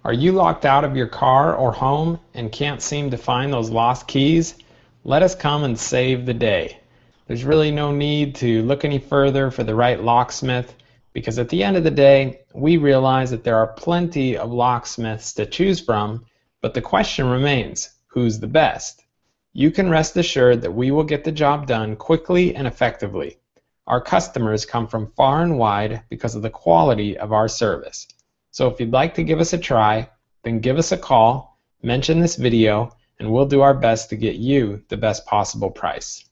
Are you locked out of your car or home and can't seem to find those lost keys? Let us come and save the day. There's really no need to look any further for the right locksmith, because at the end of the day, we realize that there are plenty of locksmiths to choose from, but the question remains, who's the best? You can rest assured that we will get the job done quickly and effectively. Our customers come from far and wide because of the quality of our service. So if you'd like to give us a try, then give us a call, mention this video, and we'll do our best to get you the best possible price.